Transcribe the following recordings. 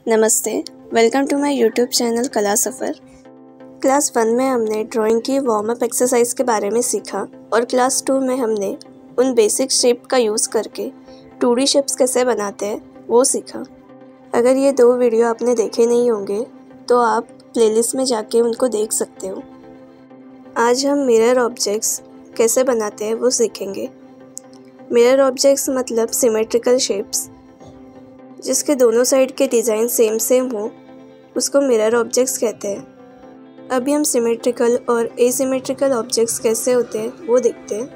नमस्ते, welcome to my YouTube channel Kala Safar. Class 1 में हमने ड्राइंग की वार्म अप एक्सरसाइज के बारे में सीखा और क्लास 2 में हमने उन बेसिक शेप का यूज़ करके 2D शेप्स कैसे बनाते हैं वो सीखा। अगर ये 2 वीडियो आपने देखे नहीं होंगे तो आप प्लेलिस्ट में जाके उनको देख सकते हो। आज हम मिरर ऑब्जेक्ट्स कैसे बनाते हैं वो सीखेंगे। मिरर ऑब्जेक्ट्स मतलब सिमेट्रिकल शेप्स जिसके दोनों साइड के डिज़ाइन सेम हो, उसको मिरर ऑब्जेक्ट्स कहते हैं। अभी हम सिमेट्रिकल और एसिमेट्रिकल ऑब्जेक्ट्स कैसे होते हैं वो देखते हैं।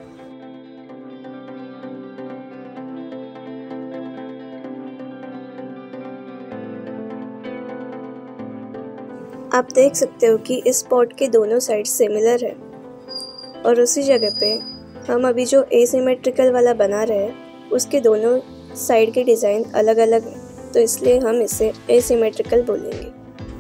आप देख सकते हो कि इस पॉट के दोनों साइड सिमिलर है और उसी जगह पे हम अभी जो एसिमेट्रिकल वाला बना रहे हैं उसके दोनों साइड के डिज़ाइन अलग अलग हैं, तो इसलिए हम इसे एसिमेट्रिकल बोलेंगे।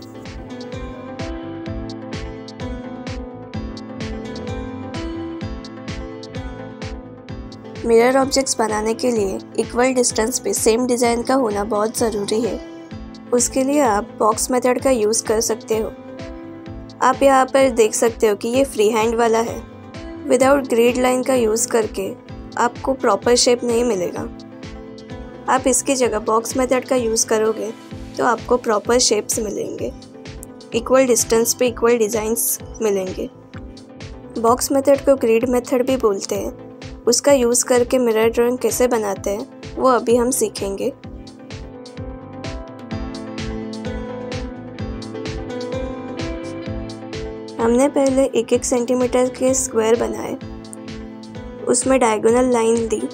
मिरर ऑब्जेक्ट्स बनाने के लिए इक्वल डिस्टेंस पे सेम डिज़ाइन का होना बहुत ज़रूरी है। उसके लिए आप बॉक्स मेथड का यूज़ कर सकते हो। आप यहाँ पर देख सकते हो कि ये फ्री हैंड वाला है। विदाउट ग्रिड लाइन का यूज़ करके आपको प्रॉपर शेप नहीं मिलेगा। आप इसकी जगह बॉक्स मेथड का यूज़ करोगे तो आपको प्रॉपर शेप्स मिलेंगे, इक्वल डिस्टेंस पे इक्वल डिज़ाइंस मिलेंगे। बॉक्स मेथड को ग्रिड मेथड भी बोलते हैं। उसका यूज़ करके मिरर ड्राइंग कैसे बनाते हैं वो अभी हम सीखेंगे। हमने पहले 1-1 सेंटीमीटर के स्क्वायर बनाए, उसमें डायगोनल लाइन दी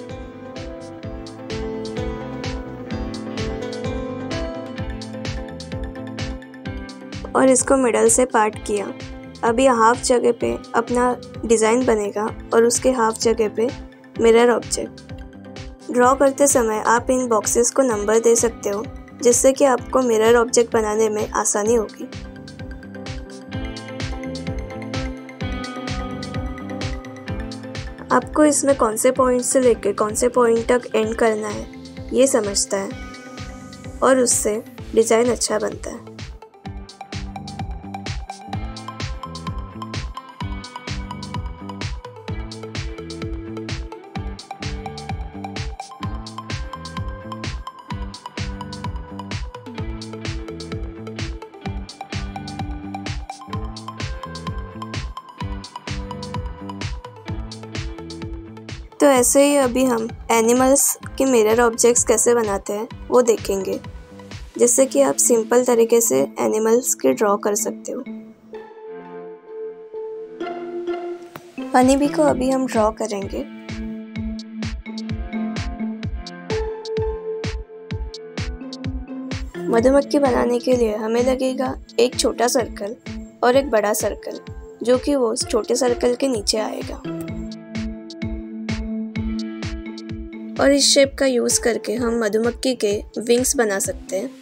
और इसको मिडल से पार्ट किया। अभी हाफ जगह पे अपना डिज़ाइन बनेगा और उसके हाफ जगह पे मिरर ऑब्जेक्ट। ड्रॉ करते समय आप इन बॉक्सेस को नंबर दे सकते हो जिससे कि आपको मिरर ऑब्जेक्ट बनाने में आसानी होगी। आपको इसमें कौन से पॉइंट से लेकर कौन से पॉइंट तक एंड करना है ये समझता है और उससे डिज़ाइन अच्छा बनता है। तो ऐसे ही अभी हम एनिमल्स के मिरर ऑब्जेक्ट्स कैसे बनाते हैं वो देखेंगे, जिससे कि आप सिंपल तरीके से एनिमल्स के ड्रॉ कर सकते हो। हनी बी को अभी हम ड्रॉ करेंगे। मधुमक्खी बनाने के लिए हमें लगेगा एक छोटा सर्कल और एक बड़ा सर्कल, जो कि वो छोटे सर्कल के नीचे आएगा। और इस शेप का यूज़ करके हम मधुमक्खी के विंग्स बना सकते हैं।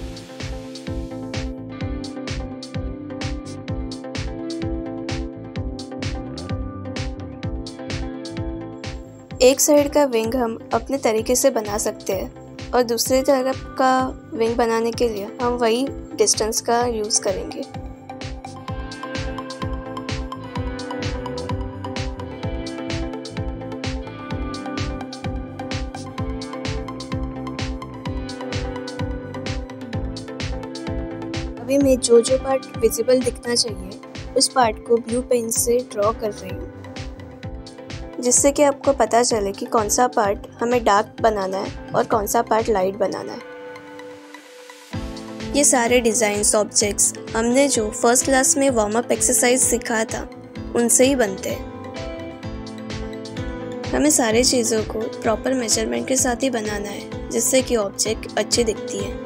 एक साइड का विंग हम अपने तरीके से बना सकते हैं और दूसरी तरफ का विंग बनाने के लिए हम वही डिस्टेंस का यूज़ करेंगे। अभी मैं जो पार्ट विजिबल दिखना चाहिए उस पार्ट को ब्लू पेन से ड्रॉ कर रही हूँ, जिससे कि आपको पता चले कि कौन सा पार्ट हमें डार्क बनाना है और कौन सा पार्ट लाइट बनाना है। ये सारे डिज़ाइंस ऑब्जेक्ट्स हमने जो फर्स्ट क्लास में वार्म अप एक्सरसाइज सिखा था उनसे ही बनते हैं। हमें सारी चीज़ों को प्रॉपर मेजरमेंट के साथ ही बनाना है, जिससे कि ऑब्जेक्ट अच्छी दिखती है।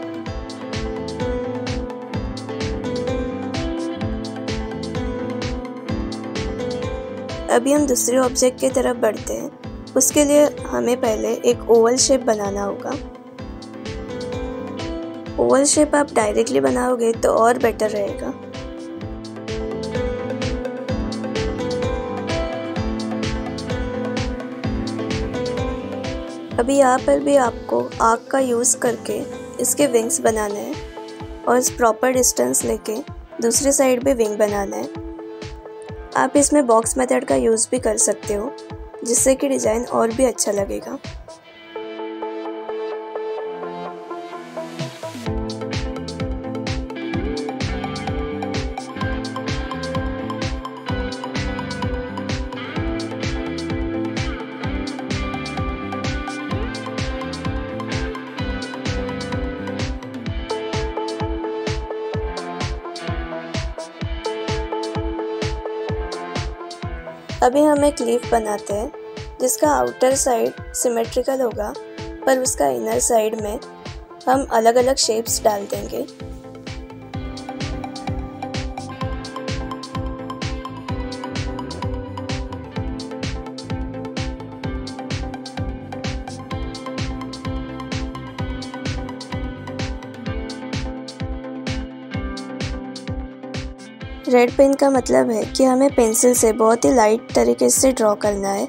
अभी हम दूसरे ऑब्जेक्ट की तरफ बढ़ते हैं। उसके लिए हमें पहले एक ओवल शेप बनाना होगा। ओवल शेप आप डायरेक्टली बनाओगे तो और बेटर रहेगा। अभी यहाँ पर भी आपको आर्क का यूज़ करके इसके विंग्स बनाने हैं। और प्रॉपर डिस्टेंस लेके दूसरी साइड भी विंग बनाना है। आप इसमें बॉक्स मेथड का यूज़ भी कर सकते हो, जिससे कि डिज़ाइन और भी अच्छा लगेगा। अभी हम एक लीफ बनाते हैं जिसका आउटर साइड सिमेट्रिकल होगा, पर उसका इनर साइड में हम अलग अलग शेप्स डाल देंगे। रेड पेन का मतलब है कि हमें पेंसिल से बहुत ही लाइट तरीके से ड्रॉ करना है।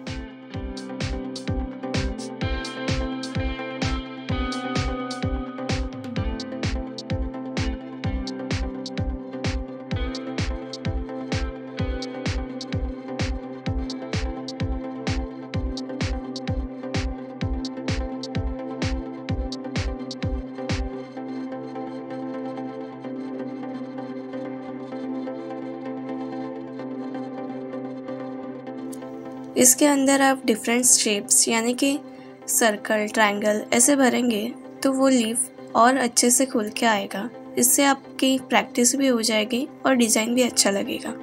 इसके अंदर आप डिफरेंट शेप्स यानी कि सर्कल, ट्रायंगल ऐसे भरेंगे तो वो लीफ और अच्छे से खुल के आएगा। इससे आपकी प्रैक्टिस भी हो जाएगी और डिज़ाइन भी अच्छा लगेगा।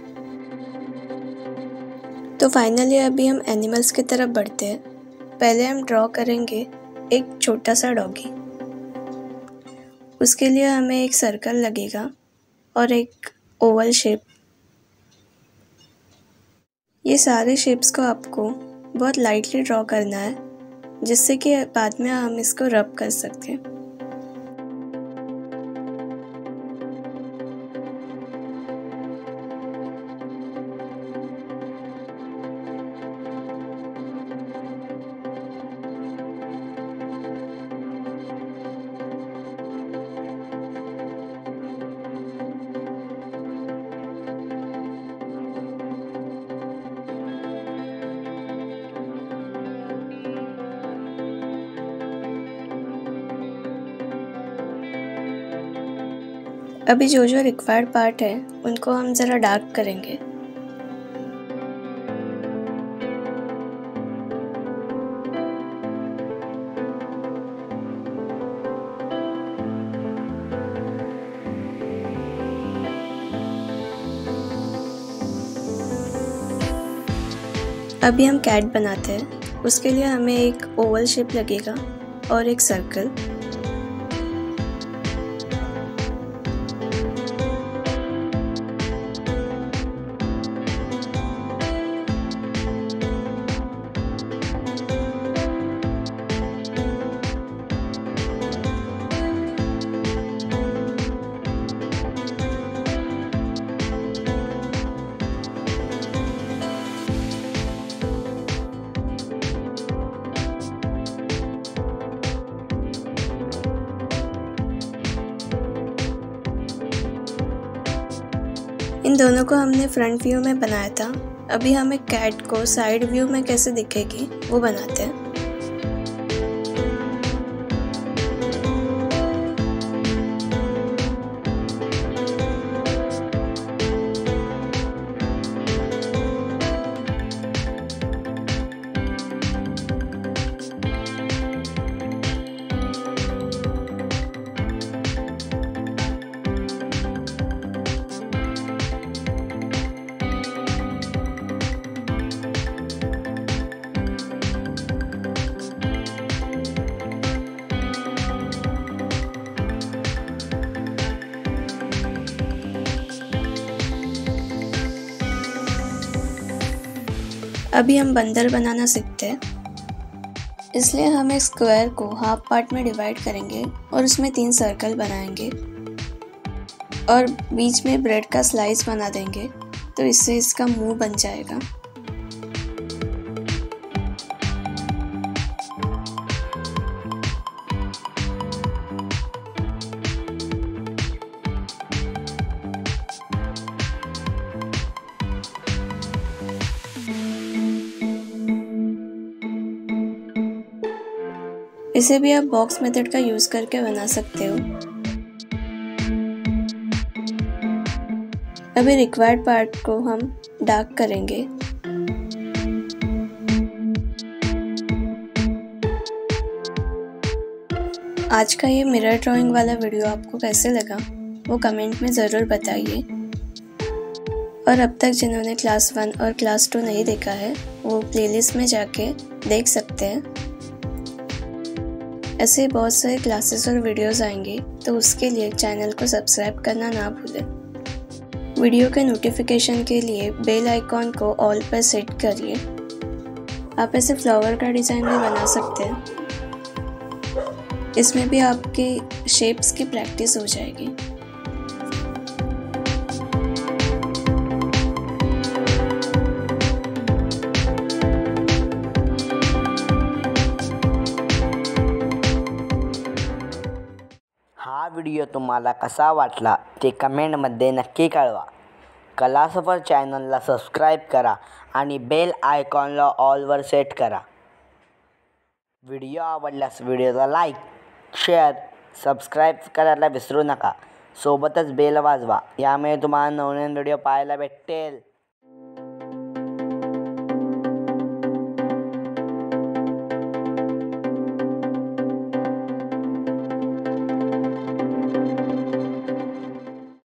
तो फाइनली अभी हम एनिमल्स की तरफ बढ़ते हैं। पहले हम ड्रॉ करेंगे एक छोटा सा डॉगी। उसके लिए हमें एक सर्कल लगेगा और एक ओवल शेप। ये सारे शेप्स को आपको बहुत लाइटली ड्रॉ करना है, जिससे कि बाद में हम इसको रब कर सकते हैं। अभी जो जो रिक्वायर्ड पार्ट है उनको हम ज़रा डार्क करेंगे। अभी हम कैट बनाते हैं। उसके लिए हमें एक ओवल शेप लगेगा और एक सर्कल। इन दोनों को हमने फ्रंट व्यू में बनाया था। अभी हम एक कैट को साइड व्यू में कैसे दिखेगी वो बनाते हैं। अभी हम बंदर बनाना सीखते हैं। इसलिए हम एक स्क्वायर को हाफ पार्ट में डिवाइड करेंगे और उसमें 3 सर्कल बनाएंगे और बीच में ब्रेड का स्लाइस बना देंगे, तो इससे इसका मुंह बन जाएगा। इसे भी आप बॉक्स मेथड का यूज़ करके बना सकते हो। अभी रिक्वायर्ड पार्ट को हम डार्क करेंगे। आज का ये मिरर ड्राइंग वाला वीडियो आपको कैसे लगा वो कमेंट में ज़रूर बताइए। और अब तक जिन्होंने क्लास 1 और क्लास 2 नहीं देखा है वो प्लेलिस्ट में जाके देख सकते हैं। ऐसे बहुत सारे क्लासेस और वीडियोस आएंगे, तो उसके लिए चैनल को सब्सक्राइब करना ना भूलें। वीडियो के नोटिफिकेशन के लिए बेल आइकॉन को ऑल पर सेट करिए। आप ऐसे फ्लावर का डिज़ाइन भी बना सकते हैं। इसमें भी आपकी शेप्स की प्रैक्टिस हो जाएगी। हा व्हिडिओ तुम्हाला कसा वाटला ते कमेंटमध्ये नक्की कळवा। कला सफर चॅनलला सबस्क्राईब करा आणि बेल आयकॉनला ऑलवर सेट करा। व्हिडिओ आवडल्यास व्हिडिओला लाईक, शेअर, सबस्क्राईब करायला विसरू नका। सोबतच बेल वाजवा, यामुळे तुम्हाला नवनवीन व्हिडिओ पाहायला भेटेल।